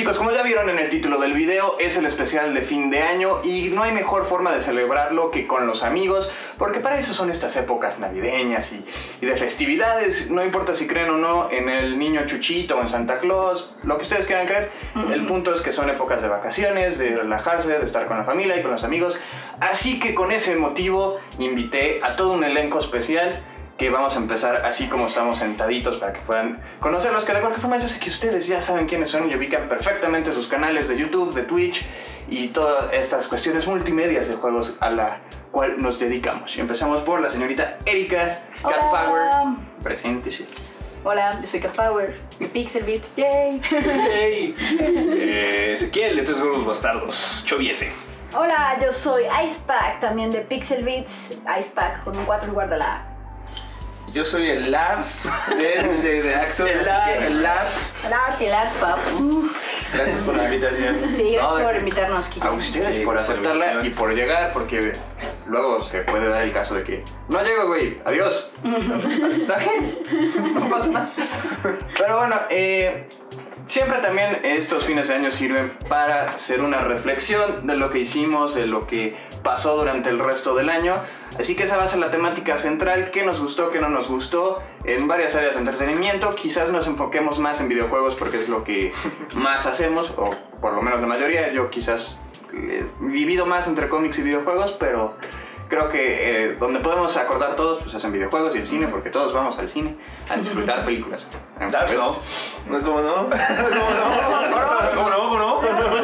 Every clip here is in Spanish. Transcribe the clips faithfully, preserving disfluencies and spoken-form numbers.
chicos, como ya vieron en el título del video, es el especial de fin de año y no hay mejor forma de celebrarlo que con los amigos, porque para eso son estas épocas navideñas y, y de festividades. No importa si creen o no en el niño Chuchito o en Santa Claus, lo que ustedes quieran creer, uh-huh. El punto es que son épocas de vacaciones, de relajarse, de estar con la familia y con los amigos. Así que con ese motivo invité a todo un elenco especial que vamos a empezar así como estamos sentaditos para que puedan conocerlos, que de cualquier forma yo sé que ustedes ya saben quiénes son y ubican perfectamente sus canales de YouTube, de Twitch y todas estas cuestiones multimedias de juegos a la cual nos dedicamos. Y empezamos por la señorita Erika Cat Power. Preséntese. Hola, yo soy Cat Power, Pixel Beats, yay. Yay. eh, Ezequiel, de Tres Gordos Bastardos, Choviese. Hola, yo soy Icepack, también de Pixel Beats, Icepack con un cuatro en lugar de la A. Yo soy el Lars de, de, de Actor. El Lars. El Lars. Lars, el Lars, paps. Gracias por la invitación. Sí, gracias No, por invitarnos, Kiki. A ustedes Sí, por por aceptarla invitación. y por llegar, porque luego se puede dar el caso de que no llego, güey, adiós. ¿Está bien? No pasa nada. Pero bueno, eh, siempre también estos fines de año sirven para hacer una reflexión de lo que hicimos, de lo que pasó durante el resto del año. Así que esa va a ser la temática central, qué nos gustó, qué no nos gustó, en varias áreas de entretenimiento. Quizás nos enfoquemos más en videojuegos porque es lo que más hacemos, o por lo menos la mayoría. Yo quizás eh, divido más entre cómics y videojuegos, pero creo que eh, donde podemos acordar todos pues es en videojuegos y el cine, porque todos vamos al cine a disfrutar películas. Dark, ¿no? No, ¿cómo no? ¿Cómo no? ¿Cómo no? ¿Cómo no?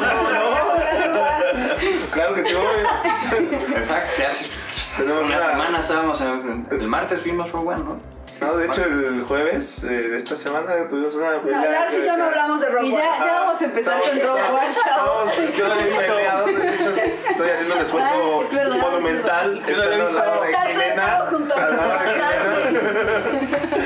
Claro que sí, voy. Exacto, ya hace Tenemos una una- semana estábamos en, el martes vimos Rogue One, ¿no? No, de hecho el jueves eh, de esta semana tuvimos una No, pelea. Lars y yo no hablamos de Rogue Y One. ya, ya vamos a empezar con Rogue One. Estamos, pues, yo no he peleado, de hecho estoy haciendo el esfuerzo Ah, es verdad, monumental. es verdad. Estando al lado de Estar Jimena. sentado junto a Al lado de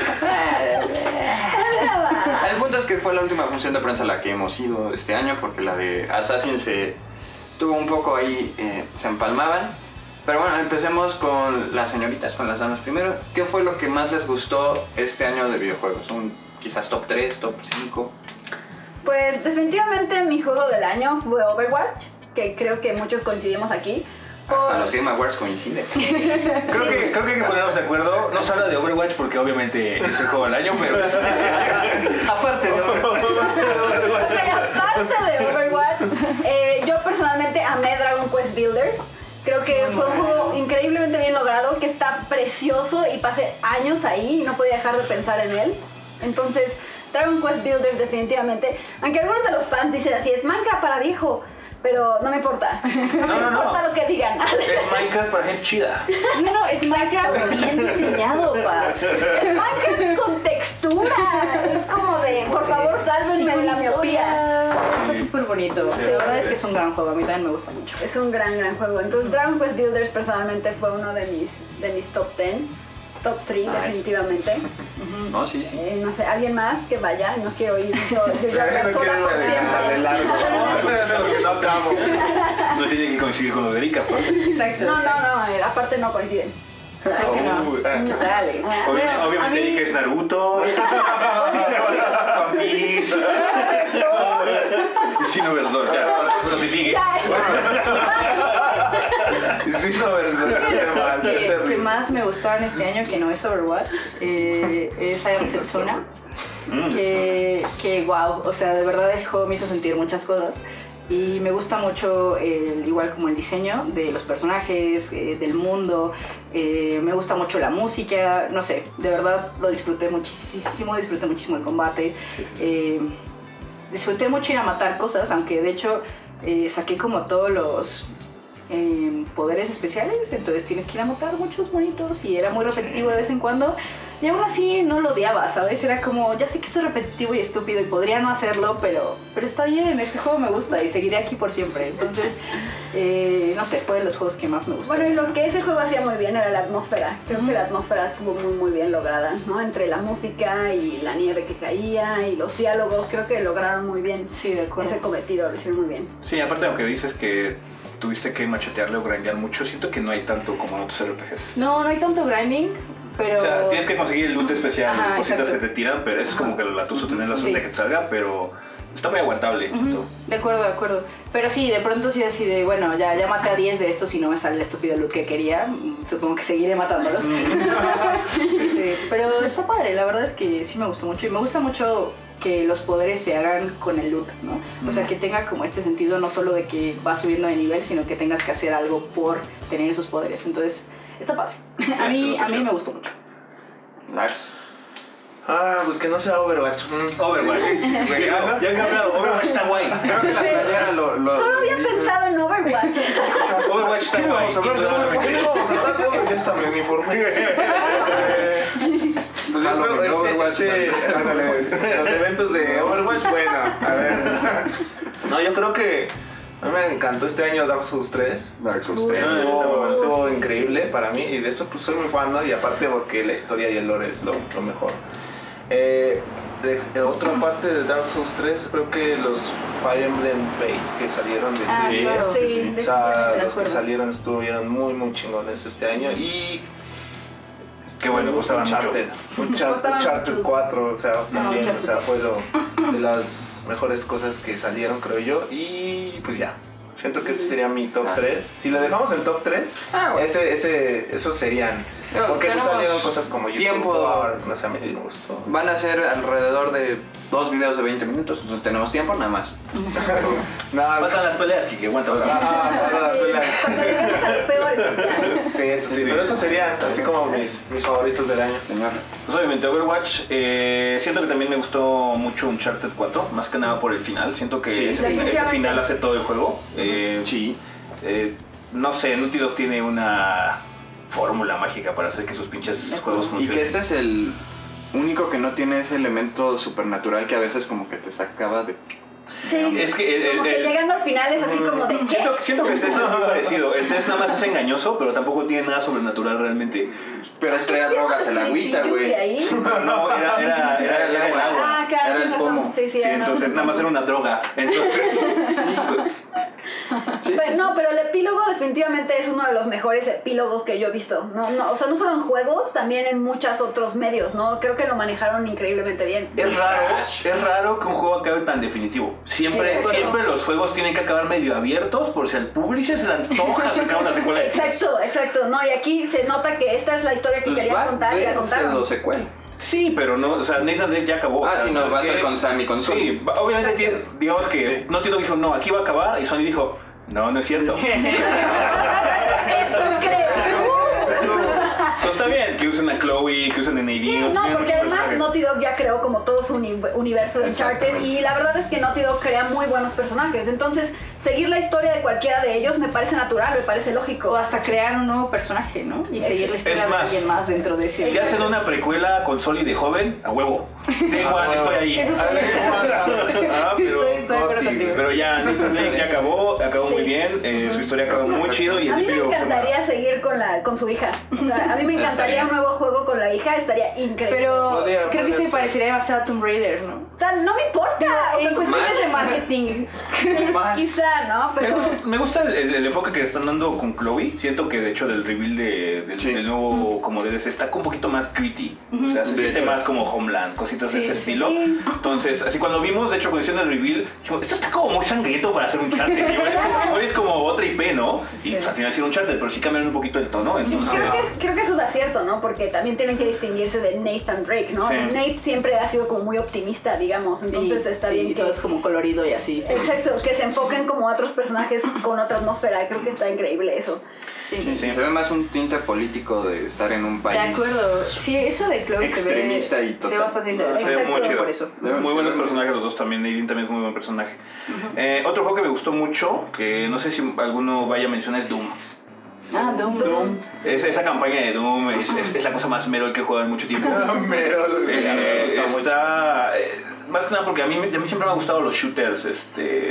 Jimena. El punto es que fue la última función de prensa a la que hemos ido este año, porque la de Assassin se estuvo un poco ahí, eh, se empalmaban. Pero bueno, empecemos con las señoritas, con las damas primero. ¿Qué fue lo que más les gustó este año de videojuegos? Un quizás top tres, top cinco. Pues definitivamente mi juego del año fue Overwatch, que creo que muchos coincidimos aquí. Hasta Por- los Game Awards coinciden. Creo que, creo que hay que ponernos de acuerdo. No se habla de Overwatch porque obviamente es el juego del año, pero... Aparte de Overwatch. Ok, aparte de Overwatch, eh, yo personalmente amé Dragon Quest Builders. Creo que Muy fue un bueno. juego increíblemente bien logrado, que está precioso y pasé años ahí y no podía dejar de pensar en él. Entonces, Dragon Quest Builders definitivamente, aunque algunos de los fans dicen así, es Minecraft para viejo, pero no me importa. No, No, me no, no. importa lo que digan. Es Minecraft para gente chida. No, no, es Minecraft bien diseñado, paps. Es Minecraft con textura. Es como de, por favor, sálvenme de la miopía. Está súper bonito. La verdad es que es un gran juego, a mí también me gusta mucho. Es un gran, gran juego. Entonces, Dragon Quest Builders personalmente fue uno de mis, de mis top diez. Top tres, Nice. definitivamente. No, sí, sí. Eh, no sé, alguien más que vaya, no quiero ir yo, yo ya No hablo sola quiero por de siempre. largo. No, no acabo. No tiene que coincidir con Oderica, pues. Exacto. No, no, no, eh, aparte no coinciden. Claro que no. Uy, ah. Dale. Obvi- Bueno, obviamente a mí- Erika es Naruto. One Piece. Y Xenoverse, ya. Lo que sigue. Ya, Sí, no, verdad. Creo que los juegos Es que, que terrible. más me gustaron este año, que no es Overwatch, eh, es I Am Setsuna. Mm, Que, que wow, o sea, de verdad ese juego me hizo sentir muchas cosas. Y me gusta mucho, el, igual como el diseño de los personajes, eh, del mundo. Eh, me gusta mucho la música, no sé, de verdad lo disfruté muchísimo, disfruté muchísimo el combate. Eh, disfruté mucho ir a matar cosas, aunque de hecho eh, saqué como todos los eh, poderes especiales, entonces tienes que ir a matar muchos monitos y era muy repetitivo de vez en cuando. Y aún así no lo odiaba, ¿sabes? Era como, ya sé que esto es repetitivo y estúpido y podría no hacerlo, pero, pero está bien, este juego me gusta y seguiré aquí por siempre. Entonces, eh, no sé, fue de los juegos que más me gustó. Bueno, y lo que ese juego hacía muy bien era la atmósfera. Creo que la atmósfera estuvo muy, muy bien lograda, ¿no? Entre la música y la nieve que caía y los diálogos, creo que lograron muy bien Sí, de acuerdo. ese cometido, lo hicieron muy bien. Sí, aparte aunque dices que tuviste que machetearle o grindear mucho, siento que no hay tanto como en otros R P Gs. No, no hay tanto grinding, pero... O sea, tienes que conseguir el loot especial, Ajá, cositas exacto. que te tiran, pero eso es como que la tuzo tener la suerte Sí. que te salga, pero está muy aguantable. Uh-huh. De acuerdo, de acuerdo. Pero sí, de pronto sí así de, bueno, ya, ya maté a diez de estos y no me sale el estúpido loot que quería. Supongo que seguiré matándolos. Sí, pero está padre, la verdad es que sí me gustó mucho. Y me gusta mucho que los poderes se hagan con el loot, ¿no? O sea, que tenga como este sentido no solo de que vas subiendo de nivel, sino que tengas que hacer algo por tener esos poderes. Entonces, está padre. A mí, a mí me gustó mucho. Lars. Ah, pues que no sea Overwatch. Mm. Overwatch, sí, güey, ya, ya han cambiado. Overwatch está guay. Creo que la playera lo, lo... Solo había pensado en Overwatch. Overwatch está guay. Vamos a hablar de Overwatch. indudablemente. Vamos a hablar de Overwatch. Ya está mi uniforme. Pues yo Jalo, creo porque este, Overwatch este, ándale, los eventos de Overwatch, bueno, a ver. No, yo creo que a mí me encantó este año Dark Souls tres. Dark Souls tres. Estuvo, estuvo increíble para mí y de eso pues soy muy fan, ¿no? Y aparte porque la historia y el lore es lo, lo mejor. Eh, de, de otra parte de Dark Souls tres, creo que los Fire Emblem Fates que salieron de Ah, tres D S, claro. Sí, o sea, de los que acuerdo. salieron estuvieron muy muy chingones este año y Qué bueno, costaban mucho. Uncharted, Uncharted, Costaban Uncharted mucho. cuatro, o sea, también, o Uncharted sea, fue lo, de las mejores cosas que salieron, creo yo, y pues ya. Siento que ese sería mi top Ah. tres. Si lo dejamos en top tres, Ah, bueno. ese, ese, esos serían. Pero Porque pues tenemos salieron cosas como YouTube tiempo. Power, no sé, a mí sí me gustó. Van a ser alrededor de dos videos de veinte minutos, entonces tenemos tiempo nada más. Nada, Pasan las peleas, Kike, aguanta. aguanta. Ah, no, no, Sí, no, cuando llegues a lo peor. sí, eso sí, Sí. pero esos serían así como mis, mis favoritos del año. Señor. Pues obviamente Overwatch, eh, siento que también me gustó mucho Uncharted cuatro, más que nada por el final. Siento que Sí, ese, ese definitivamente. final hace todo el juego. Eh, Sí. eh, no sé, Naughty Dog tiene una fórmula mágica para hacer que sus pinches juegos Y funcionen. que este es el único que no tiene ese elemento supernatural que a veces como que te sacaba de... Sí. Es que el- Como el- que el- llegando al final es así como de ¿qué? Siento, siento que el test es muy parecido. El test nada más es engañoso, pero tampoco tiene nada sobrenatural realmente. Pero traía drogas en la agüita, güey. Ahí? No, era, era, era, era el agua. Ah, claro, Era el tienes razón. pomo. Sí, sí, Sí, era entonces razón. nada más era una droga. Entonces, sí, güey. Sí. Pero, no, pero el epílogo definitivamente es uno de los mejores epílogos que yo he visto. No, no, o sea, no solo en juegos, también en muchos otros medios, ¿no? Creo que lo manejaron increíblemente bien. Es raro, es raro que un juego acabe tan definitivo. Siempre, Sí, de acuerdo. siempre los juegos tienen que acabar medio abiertos por si al publisher se le antoja sacar una secuela. Exacto, exacto. No, y aquí se nota que esta es la historia que Pues quería va, contar y la contaron. dos secuela. Sí, pero no, o sea, Nathan Drake ya acabó. Ah, o sea, sí, no, ¿sabes va a ser qué? con Sammy, con Sony. Sí, va- obviamente tiene- digamos que Naughty Dog dijo, no, aquí va a acabar, y Sony dijo, no, no es cierto. Eso creo. Pues está bien, que usen a Chloe, que usen a Nadine. Sí, no, porque además Naughty Dog ya creó como todo su uni- universo de Uncharted y la verdad es que Naughty Dog crea muy buenos personajes. Entonces, seguir la historia de cualquiera de ellos me parece natural, me parece O lógico. hasta crear un nuevo personaje, ¿no? Y seguir la historia Es de más, alguien más dentro de ese. Si hacen una precuela con Sully de joven, a huevo. Da igual, estoy ahí. Eso sí. Ah, pero, Estoy de acuerdo contigo. pero ya, Nathan Drake ya acabó, acabó Sí. muy bien, eh, su historia acabó muy chido y A el mí me epílogo fue encantaría seguir con la con su hija. O sea, a mí me encantaría un nuevo juego con la hija, estaría increíble. Pero Podría- creo que podría se ser. parecería demasiado a Tomb Raider, ¿no? O sea, no me importa. O sea, En cuestiones más. de marketing. Más. quizá, ¿no? Me Pero gusta, me gusta el, el- el enfoque que están dando con Chloe. Siento que de hecho del reveal de, del, Sí. del nuevo como D L C está un poquito más gritty. O sea, se De siente hecho. más como Homeland, cositas de Sí, ese sí, estilo. sí. Entonces, así cuando vimos, de hecho, cuando hicieron el reveal, dijimos, esto está como muy sangriento para hacer un charter. Y igual es como, igual es como otra I P, ¿no? Y Sí. pues, al final hicieron un charter, pero sí cambiaron un poquito el tono. Entonces, creo que, es, creo que eso es acierto, ¿no? Porque también tienen que distinguirse de Nathan Drake, ¿no? Sí. Nate siempre ha sido como muy optimista, digamos. Entonces Sí, está sí, bien y que... todo es como colorido y así. Exacto, que se enfoquen como a otros personajes con otra atmósfera. Creo que está increíble eso. Sí, Sí, se ve más un tinte político de estar en un De país. acuerdo. Sí, eso de Chloe se ve, extremista y se ve total. bastante interesante. se ve muy Exacto, chido. por eso. Muy buenos personajes los dos también. Nadine también es muy buen personaje. Eh, otro juego que me gustó mucho, que no sé si alguno vaya a mencionar, es Doom. Ah, Doom. Doom. Es, esa campaña de Doom es, es, es la cosa más Merol que he jugado en mucho tiempo. Pero, Eh, está muy está, eh, más que nada porque a mí, a mí siempre me han gustado los shooters este,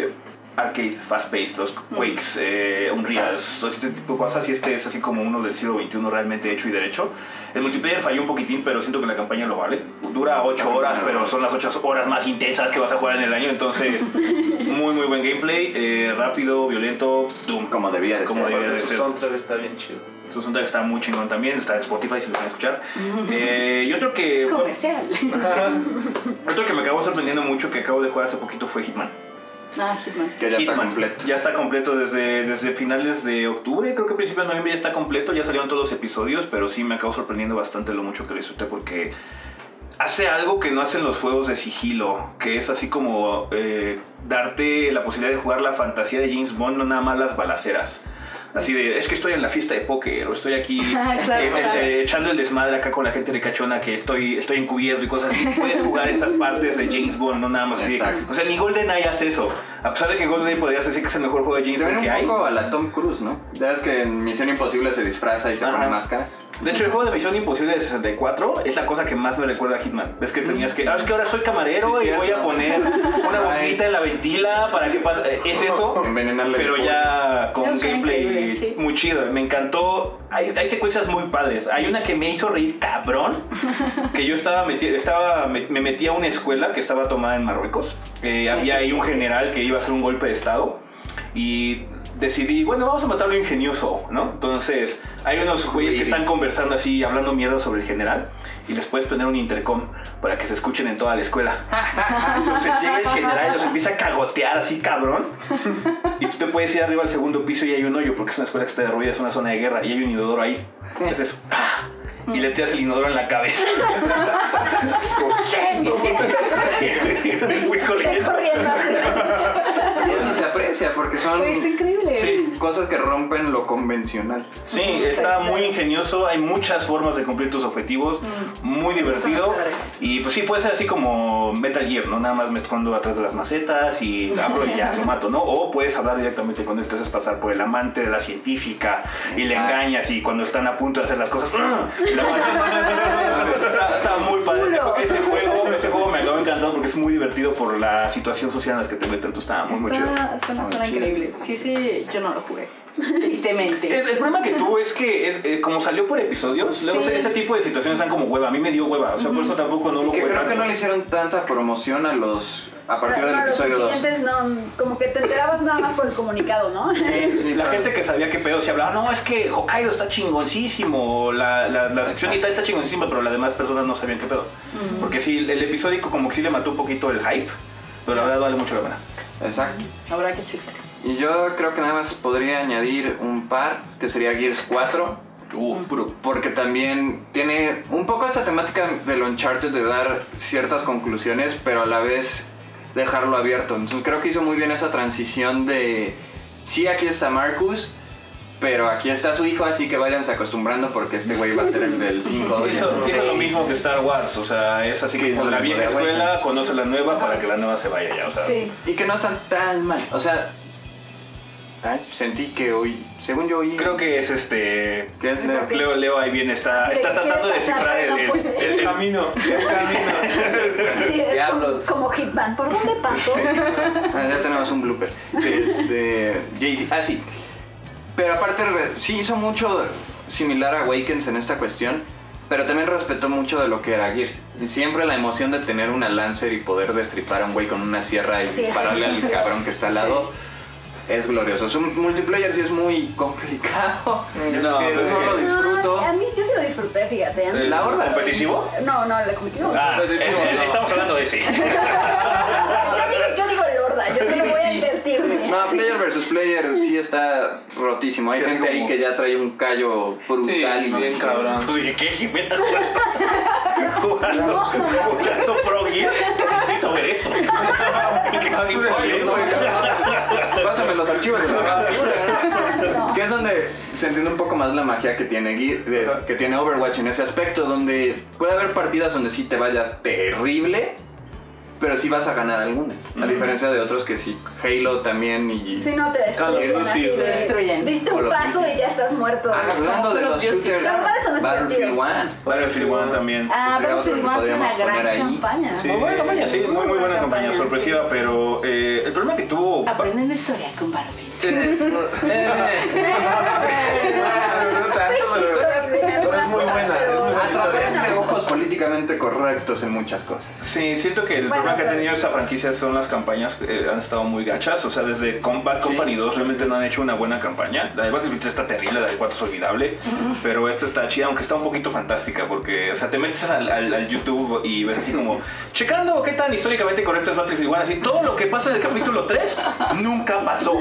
arcade, fast-paced, los Quakes, eh, Unreals, todo este tipo de cosas, y este es así como uno del siglo veintiuno realmente hecho y derecho. El multiplayer falló un poquitín, pero siento que la campaña lo vale. Dura ocho horas, pero son las ocho horas más intensas que vas a jugar en el año, entonces muy muy buen gameplay, eh, rápido, violento, Doom. Como debía de Como ser. debía de Su ser. soundtrack está bien chido. Su soundtrack está muy chingón también, está en Spotify si lo quieren escuchar. Eh, y otro que... Comercial. Otro que me acabó sorprendiendo mucho, que acabo de jugar hace poquito, fue Hitman. Ah, Hitman. Que ya está Hitman. completo. Ya está completo desde, desde finales de octubre, creo que principios de noviembre ya está completo, ya salieron todos los episodios, pero sí me acabó sorprendiendo bastante lo mucho que lo disfruté porque hace algo que no hacen los juegos de sigilo, que es así como eh, darte la posibilidad de jugar la fantasía de James Bond, no nada más las balaceras. Así de, es que estoy en la fiesta de póker, o estoy aquí Claro, eh, claro. eh, echando el desmadre acá con la gente ricachona, que estoy, estoy encubierto y cosas así. Puedes jugar esas partes de James Bond, no nada más así. Exacto. O sea, ni GoldenEye hace eso. A pesar de que GoldenEye podrías decir que es el mejor juego de James Se Bond ven que un hay. poco a la Tom Cruise, ¿no? Ya ves que en Misión Imposible se disfraza y se Ajá. pone máscaras. De hecho, el juego de Misión Imposible de sesenta y cuatro es la cosa que más me recuerda a Hitman. Ves que tenías que, ah, es que ahora soy camarero Sí, y voy a cierto. poner una Right. bombita en la ventila para que pase. Eh, Es eso, Envenenarle pero el ya con Eso un suena gameplay increíble, sí. muy chido. Me encantó. Hay, hay secuencias muy padres. Hay una que me hizo reír cabrón, que yo estaba, meti estaba me, me metí a una escuela que estaba tomada en Marruecos. Eh, había ahí un general que iba a hacer un golpe de estado y decidí, bueno, vamos a matarlo ingenioso, ¿no? Entonces, hay unos güeyes que están conversando así, hablando mierda sobre el general, y les puedes poner un intercom para que se escuchen en toda la escuela. Entonces llega el general y los empieza a cagotear así, cabrón, y tú te puedes ir arriba al segundo piso y hay un hoyo, porque es una escuela que está derruida, es una zona de guerra, y hay un inodoro ahí. Entonces, ¡ah! Y le tiras el inodoro en la cabeza. Es como, y me fui corriendo. corriendo. Y eso se aprecia porque son Está increíble. Sí. cosas que rompen lo convencional. Sí, está muy ingenioso, hay muchas formas de cumplir tus objetivos, muy divertido, y pues sí, puede ser así como Metal Gear, ¿no? Nada más me escondo atrás de las macetas y abro y ya, lo mato, ¿no? O puedes hablar directamente con él, te haces pasar por el amante de la científica y le Exacto. engañas, y cuando están a punto de hacer las cosas, y lo matas. está, está muy padre ese, ese juego, ese juego me acabó encantando porque es muy divertido por la situación social en la que te meten, entonces está muy muy chido. Está, suena, Muy suena chido. increíble. Sí, sí, yo no lo jugué. Tristemente. El, el problema que tuvo es que es, eh, como salió por episodios, luego Sí. ese tipo de situaciones dan como hueva. A mí me dio hueva, o sea, por eso tampoco no lo Que jugué creo que tanto. no le hicieron tanta promoción a los a partir del Claro, los episodio dos. siguientes no, como que te enterabas nada más por el comunicado, ¿no? Sí, sí, la claro. gente que sabía qué pedo se hablaba, no, es que Hokkaido está chingoncísimo, la, la, la sección Ita está chingoncísima, pero las demás personas no sabían qué pedo. Porque sí, el episódico como que sí le mató un poquito el hype, pero la verdad vale mucho la pena. Exacto. Habrá que checar. Y yo creo que nada más podría añadir un par, que sería Gears cuatro. Uh, puro. Porque también tiene un poco esta temática del Uncharted de dar ciertas conclusiones, pero a la vez dejarlo abierto. Entonces creo que hizo muy bien esa transición de, sí, aquí está Marcus, pero aquí está su hijo, así que váyanse acostumbrando porque este güey va a ser el del cinco. Hizo, hizo lo mismo que Star Wars, o sea, es así que Hizo con lo la mismo vieja de escuela, Awakens. conoce la nueva para que la nueva se vaya ya, o sea. Sí. Y que no están tan mal. O sea, ay, sentí que hoy, según yo oí... Creo que es este... que es Leo. Leo, Leo ahí viene, está, está tratando de descifrar el, el, el- el camino. El camino. Sí, es Diablos. como, como Hitman. ¿Por dónde paso? Ah, ya tenemos un blooper. Este, J D, ah, sí. Pero aparte, re- sí hizo mucho similar a Awakens en esta cuestión, pero también respetó mucho de lo que era Gears. Y siempre la emoción de tener una Lancer y poder destripar a un güey con una sierra y Sí, dispararle sí. al cabrón que está al lado. Es glorioso. Su multiplayer sí es muy complicado. No, pero es no que- lo disfruto. Ay, a mí yo sí lo disfruté, fíjate. A mí- La horda. ¿Competitivo? No, no, el competitivo. Ah, Pues, es- es- estamos hablando de ese. Yo digo, yo digo Lorda, yo sí le voy a invertirme. No, player versus player sí está rotísimo. Hay Sí, así gente ahí como- que ya trae un callo brutal y bien cabrón. Pues dije, ¿qué? Jimena jugando, jugando Pro Gear. Necesito ver eso. ¿Qué estás infoliendo? Pásame los archivos de la figura. Que es donde se entiende un poco más la magia que tiene, Gear- de- que tiene Overwatch en ese aspecto, donde puede haber partidas donde sí te vaya terrible, pero sí vas a ganar algunas. A diferencia de otros que sí, Halo también y... Si no te destruyen, Call of así Duty, de- destruyen. diste un Call of paso Duty. y ya estás muerto. Ah, hablando de Call of los Duty. shooters, La verdad, eso no es Battlefield divertido. uno. Battlefield uno también. Ah, Sería otro Battlefield que uno fue podríamos una gran poner ahí. campaña. Muy buena campaña, sí, muy, muy buena campaña, campaña, sorpresiva, sí. pero eh, el problema que tuvo... Aprendiendo historia con Battlefield. Eh, No tanto, pero- pero es muy buena. es muy buena A través historia. de ojos políticamente correctos en muchas cosas. Sí, siento que el Bueno, problema que ha pero- tenido esta franquicia son las campañas que han estado muy gachas. O sea, desde Combat Company dos realmente no han hecho una buena campaña. La de Battlefield tres está terrible, la de cuatro es olvidable. Pero esta está chida, aunque está un poquito fantástica. Porque, o sea, te metes al, al- al YouTube y ves así como checando qué tan históricamente correcto es Battlefield uno. Así, todo lo que pasa en el capítulo tres nunca pasó.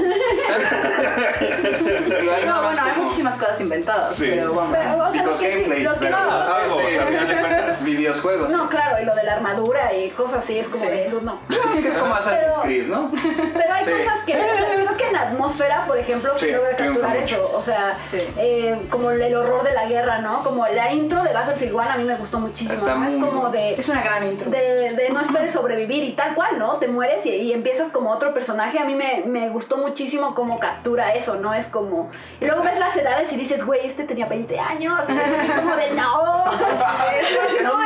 No, bueno, hay muchísimas cosas inventadas, Sí. pero vamos. Pero, o sea, lo Chicos, que, gameplay, lo que pero- no, Algo, o sea, al final de cuentas. Videojuegos. no, claro, y lo de la armadura y cosas así es como Sí. de luz, no. Que es como Assassin's Pero- Creed, ¿no? Pero hay Sí. cosas que, o sea, creo que en la atmósfera, por ejemplo, Sí, se logra triunfa capturar mucho. eso. O sea, Sí. eh, como el horror de la guerra, ¿no? Como la intro de Battlefield uno a mí me gustó muchísimo. Está ¿no? Es muy como de... Es una gran intro. De, de no esperes sobrevivir y tal cual, ¿no? Te mueres y, y empiezas como otro personaje. A mí me, me gustó muchísimo cómo captura eso, ¿no? Es como... Y luego ves las edades y dices, güey, este tenía veinte años. Y es así como de, no. No, es que no.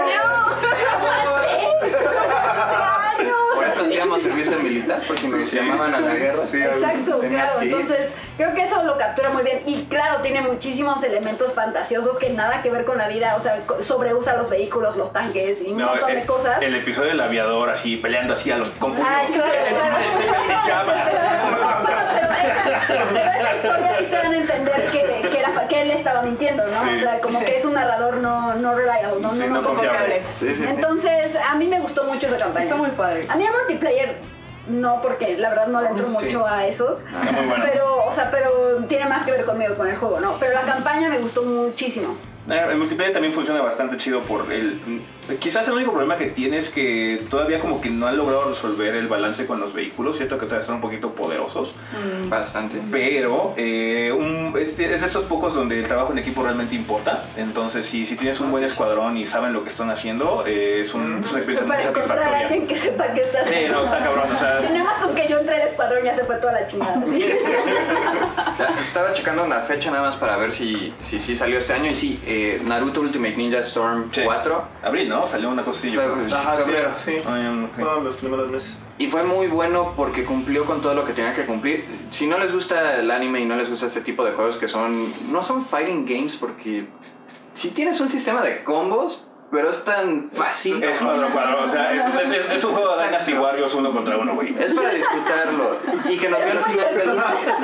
Por eso hacíamos servicio militar, porque nos llamaban a la guerra. Sí, Exacto, tenías claro. que ir. Entonces, creo que eso lo captura muy bien. Y claro, tiene muchísimos elementos fantasiosos que nada que ver con la vida. O sea, co- sobreusa los vehículos, los tanques y un No, montón el, de cosas. el episodio del aviador así peleando así a los con puño Ay, claro, encima claro. de Sega y de llamas. Pero esa, pero esa historia sí te dan a entender que, que, era, que él estaba mintiendo, ¿no? Sí. O sea, como Sí. que es un narrador no, no reliable, no, Sí, no, no no confiable. Sí, sí, sí. Entonces, a mí me gustó mucho esa campaña. Está muy padre. A mí el multiplayer no, porque la verdad no le entro Sí. mucho a esos. Está muy bueno. Pero, o sea, pero tiene más que ver conmigo, con el juego, ¿no? Pero la campaña me gustó muchísimo. Eh, El multiplayer también funciona bastante chido por el... Quizás el único problema que tiene es que todavía como que no han logrado resolver el balance con los vehículos. Siento que todavía están un poquito poderosos. Mm. Bastante. Pero eh, un- es, de es de esos pocos donde el trabajo en equipo realmente importa. Entonces, si, si tienes un buen escuadrón y saben lo que están haciendo, eh, es, un, es una experiencia Pero muy para encontrar a satisfactoria. alguien que sepa que está Sí, no, está cabrón, o sea... Nada más con que yo entré al escuadrón ya se fue toda la chingada. Ya, estaba checando una fecha nada más para ver si sí si, salió este año. Y sí, eh, Naruto Ultimate Ninja Storm Sí. cuatro. Abril, ¿no? Salió una cosa así. yo Fue- creo. Ajá, sí, Febrero. sí. Ah, ok. Fueron los primeros meses. Y fue muy bueno porque cumplió con todo lo que tenía que cumplir. Si no les gusta el anime y no les gusta este tipo de juegos que son... No son fighting games porque... Sí tienes un sistema de combos, pero es tan fácil. Es cuadro cuadro, o sea, es, es, es, es un juego de Dynasty Warriors uno contra uno, güey. Es para disfrutarlo. Y que nos dio el final del...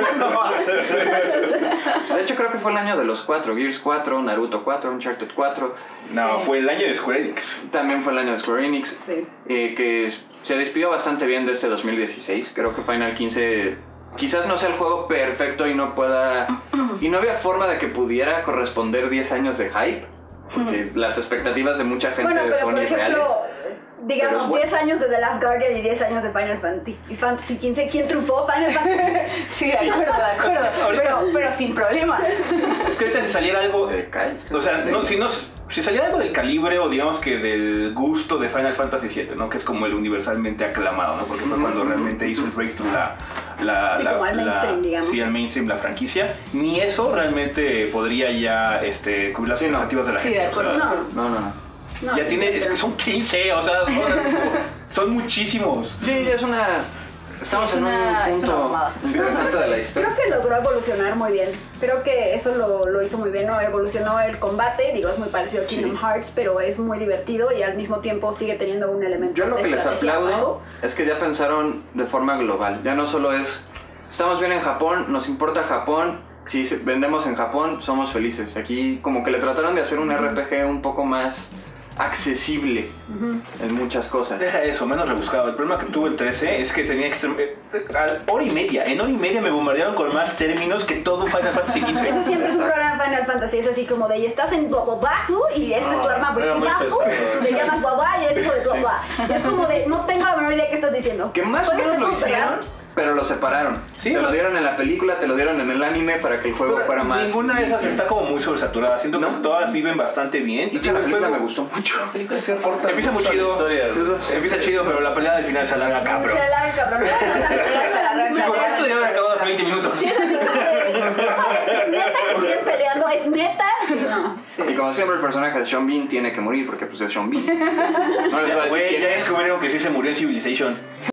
De hecho, creo que fue el año de los cuatro. Gears cuatro, Naruto cuatro, Uncharted cuatro. No, Sí. fue el año de Square Enix. También fue el año de Square Enix. Sí. eh, que es- se despidió bastante bien de este dos mil dieciséis. Creo que Final quince quizás no sea el juego perfecto y no pueda... Y no había forma de que pudiera corresponder diez años de hype. Porque las expectativas de mucha gente Bueno, pero son por ejemplo, irreales. Pero digamos, es bueno. diez años de The Last Guardian y diez años de Final Fantasy, Fantasy quince. ¿Quién triunfó? Final Fantasy. Sí, de acuerdo, de acuerdo. Pero, pero sin problema. Es que ahorita si saliera algo... Te caes. O sea, Sí. no, si, no, si saliera algo del calibre o digamos que del gusto de Final Fantasy siete, ¿no? Que es como el universalmente aclamado, ¿no? Porque fue cuando realmente hizo el breakthrough la... la, Sí, la, como al la- mainstream, digamos. Sí, al mainstream, la franquicia. Ni eso realmente podría ya este, cubrir las Sí, no. expectativas de la Sí, gente. de o sea, acuerdo. No, No, no, no. no. ya tiene... Es que son quince, o sea, son, son muchísimos. Sí, es una... Estamos Es en una- un es una punto mamada. interesante de la historia. Creo que logró evolucionar muy bien. Creo que eso lo, lo hizo muy bien, ¿no? Evolucionó el combate, digo, es muy parecido a Kingdom Hearts, pero es muy divertido y al mismo tiempo sigue teniendo un elemento Yo lo de que les estrategia aplaudo bajo. es que ya pensaron de forma global. Ya no solo es, estamos bien en Japón, nos importa Japón, si se- vendemos en Japón, somos felices. Aquí como que le trataron de hacer un R P G un poco más accesible en muchas cosas. Deja eso, menos rebuscado. El problema que tuvo el trece es que tenía extrem- eh, a hora y media. En hora y media me bombardearon con más términos que todo Final Fantasy quince. Ese siempre es un Exacto. programa Final Fantasy, es así como de, y estás en Guaguabaku y esta es tu arma era muy Baku, pesado. y tú te llamas Guaguá y eres hijo de Guaguá. Es como de, no tengo la menor idea qué estás diciendo. Que más o ¿Puedes menos lo recuperar? hicieron, pero lo separaron. Sí, te lo ¿no? dieron en la película, te lo dieron en el anime para que el juego fuera más... Ninguna de esas está como muy sobresaturada. Siento que ¿No? todas viven bastante bien. De hecho, la película me gustó mucho. mucho. Se aporta Empieza muy mucho a la chido. historia. Empieza chido, pero la pelea del final se alarga cabrón. Se alarga, cabrón. Sí, porque esto ya había acabado hace veinte minutos. Sí, es así como de, neta que siguen peleando, es neta. No. Sí. Y como siempre el personaje de Sean Bean tiene que morir porque pues es Sean Bean. No les voy a decir Güey, quién ya es. descubrieron que sí se murió en Civilization.